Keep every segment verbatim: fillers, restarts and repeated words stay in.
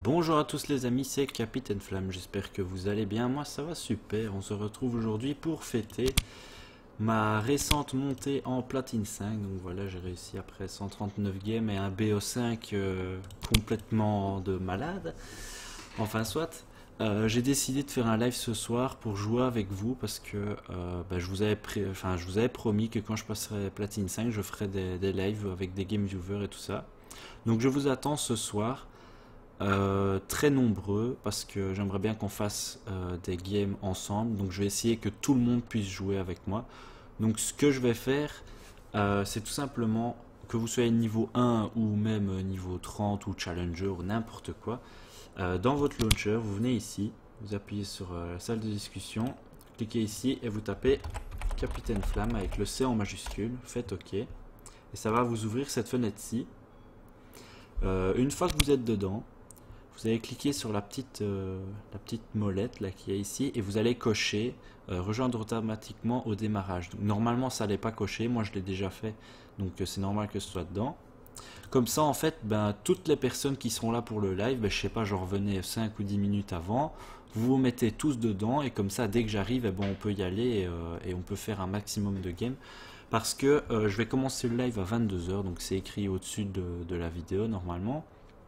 Bonjour à tous les amis, c'est Capitaine Flamme, j'espère que vous allez bien, moi ça va super, on se retrouve aujourd'hui pour fêter ma récente montée en Platine cinq, donc voilà j'ai réussi après cent trente-neuf games et un B O cinq euh, complètement de malade, enfin soit, euh, j'ai décidé de faire un live ce soir pour jouer avec vous parce que euh, bah, je, vous avais pré- enfin, je vous avais promis que quand je passerai Platine cinq je ferai des, des lives avec des game viewers et tout ça, donc je vous attends ce soir. Euh, très nombreux parce que j'aimerais bien qu'on fasse euh, des games ensemble, donc je vais essayer que tout le monde puisse jouer avec moi. Donc ce que je vais faire, euh, c'est tout simplement que vous soyez niveau un ou même niveau trente ou challenger ou n'importe quoi, euh, dans votre launcher vous venez ici, vous appuyez sur euh, la salle de discussion, cliquez ici et vous tapez Capitaine Flamme avec le C en majuscule, faites OK et ça va vous ouvrir cette fenêtre-ci. Euh, une fois que vous êtes dedans, vous allez cliquer sur la petite, euh, la petite molette là qui est ici et vous allez cocher euh, rejoindre automatiquement au démarrage. Donc, normalement ça n'est pas coché, moi je l'ai déjà fait, donc euh, c'est normal que ce soit dedans. Comme ça en fait, ben, toutes les personnes qui sont là pour le live, ben, je sais pas, j'en revenais cinq ou dix minutes avant, vous vous mettez tous dedans et comme ça dès que j'arrive, eh ben, on peut y aller et, euh, et on peut faire un maximum de games. Parce que euh, je vais commencer le live à vingt-deux heures, donc c'est écrit au-dessus de, de la vidéo normalement.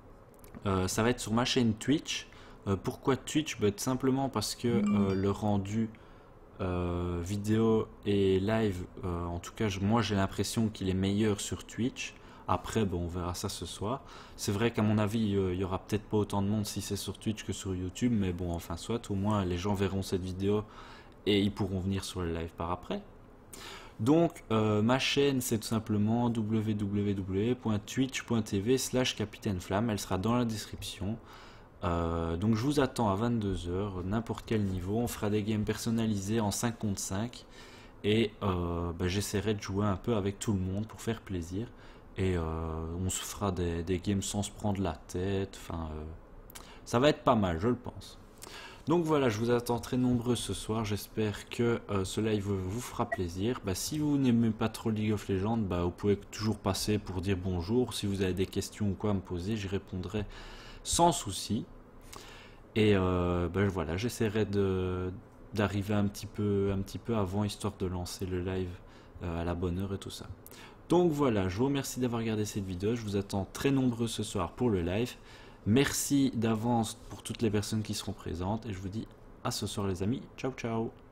Euh, ça va être sur ma chaîne Twitch. Euh, pourquoi Twitch? Bah, tout simplement parce que euh, le rendu euh, vidéo et live, euh, en tout cas je- moi j'ai l'impression qu'il est meilleur sur Twitch. Après bon, on verra ça ce soir. C'est vrai qu'à mon avis euh, il y aura peut-être pas autant de monde si c'est sur Twitch que sur YouTube, mais bon enfin soit, au moins les gens verront cette vidéo et ils pourront venir sur le live par après. Donc euh, ma chaîne c'est tout simplement w w w point twitch point t v slash capitaine flamme, elle sera dans la description. Euh, donc je vous attends à vingt-deux heures, n'importe quel niveau, on fera des games personnalisés en cinq contre cinq et euh, bah, j'essaierai de jouer un peu avec tout le monde pour faire plaisir et euh, on se fera des, des games sans se prendre la tête, enfin euh, ça va être pas mal je le pense. Donc voilà, je vous attends très nombreux ce soir, j'espère que euh, ce live vous fera plaisir. Bah, si vous n'aimez pas trop League of Legends, bah, vous pouvez toujours passer pour dire bonjour. Si vous avez des questions ou quoi à me poser, j'y répondrai sans souci. Et euh, bah, voilà, j'essaierai de d'arriver un petit peu un petit peu avant, histoire de lancer le live euh, à la bonne heure et tout ça. Donc voilà, je vous remercie d'avoir regardé cette vidéo, je vous attends très nombreux ce soir pour le live. Merci d'avance pour toutes les personnes qui seront présentes et je vous dis à ce soir les amis, ciao ciao.